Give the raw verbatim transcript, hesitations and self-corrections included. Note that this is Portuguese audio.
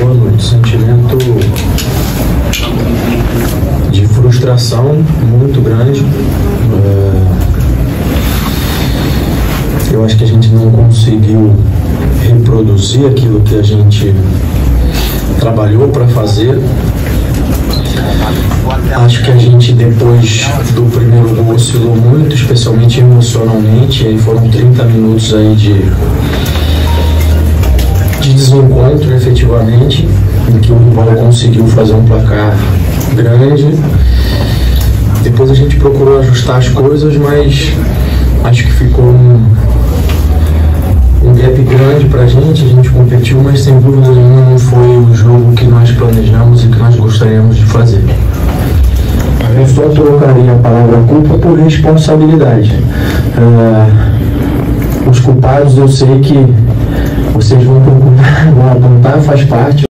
Boa noite. Sentimento de frustração muito grande. Eu acho que a gente não conseguiu reproduzir aquilo que a gente trabalhou para fazer. Acho que a gente, depois do primeiro gol, oscilou muito, especialmente emocionalmente. E aí foram trinta minutos aí de, de desencontro, efetivamente, em que o rival conseguiu fazer um placar grande. Depois a gente procurou ajustar as coisas, mas acho que ficou um, um gap grande pra gente. A gente competiu, mas sem dúvida nenhuma não foi o jogo que nós planejamos e que nós gostaríamos de fazer. Eu só trocaria a palavra culpa por responsabilidade. Uh, os culpados eu sei que vocês vão, vão apontar, faz parte.